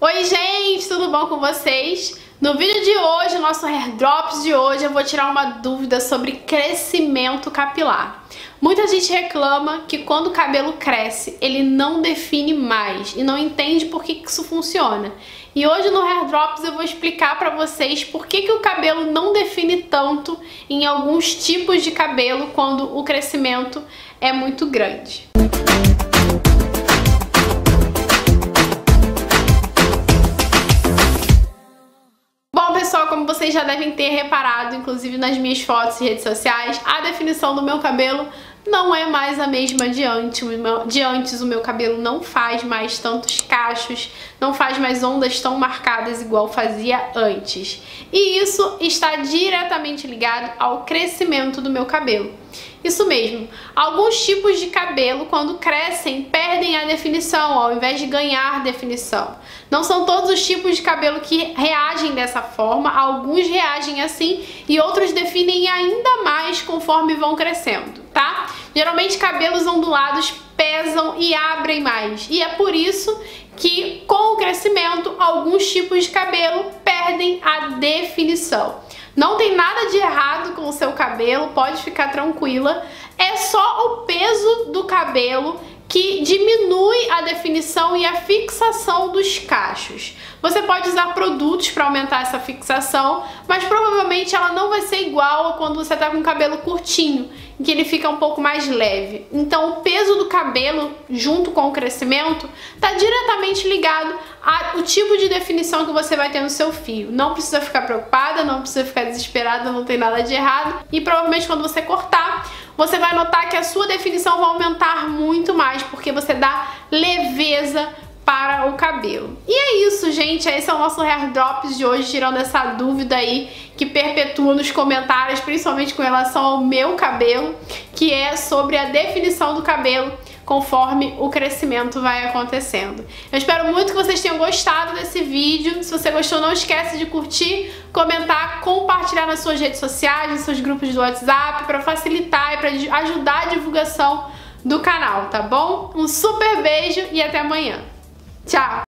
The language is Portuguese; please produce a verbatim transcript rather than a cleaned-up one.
Oi gente, tudo bom com vocês? No vídeo de hoje, o nosso Hair Drops de hoje, eu vou tirar uma dúvida sobre crescimento capilar. Muita gente reclama que quando o cabelo cresce, ele não define mais e não entende por que isso funciona. E hoje no Hair Drops eu vou explicar pra vocês por que que o cabelo não define tanto em alguns tipos de cabelo quando o crescimento é muito grande. Pessoal, como vocês já devem ter reparado, inclusive nas minhas fotos e redes sociais, a definição do meu cabelo não é mais a mesma de antes. De antes o meu cabelo não faz mais tantos cachos, não faz mais ondas tão marcadas igual fazia antes. E isso está diretamente ligado ao crescimento do meu cabelo. Isso mesmo, alguns tipos de cabelo, quando crescem, perdem a definição ao invés de ganhar definição. Não são todos os tipos de cabelo que reagem dessa forma, alguns reagem assim e outros definem ainda mais conforme vão crescendo, tá? Geralmente cabelos ondulados pesam e abrem mais, e é por isso que com o crescimento alguns tipos de cabelo perdem a definição. Não tem nada de errado com o seu cabelo, pode ficar tranquila, é só o peso do cabelo que diminui a definição e a fixação dos cachos. Você pode usar produtos para aumentar essa fixação, mas provavelmente ela não vai ser igual a quando você está com o cabelo curtinho, em que ele fica um pouco mais leve. Então o peso do cabelo junto com o crescimento está diretamente ligado ao tipo de definição que você vai ter no seu fio. Não precisa ficar preocupada, não precisa ficar desesperada, não tem nada de errado. E provavelmente quando você cortar, você vai notar que a sua definição vai aumentar muito mais, porque você dá leveza para o cabelo. E é isso, gente. Esse é o nosso Hair Drops de hoje, tirando essa dúvida aí que perpetua nos comentários, principalmente com relação ao meu cabelo, que é sobre a definição do cabelo conforme o crescimento vai acontecendo. Eu espero muito que vocês tenham gostado desse vídeo. Se você gostou, não esquece de curtir, comentar, compartilhar nas suas redes sociais, nos seus grupos do WhatsApp, para facilitar e para ajudar a divulgação do canal, tá bom? Um super beijo e até amanhã. Tchau!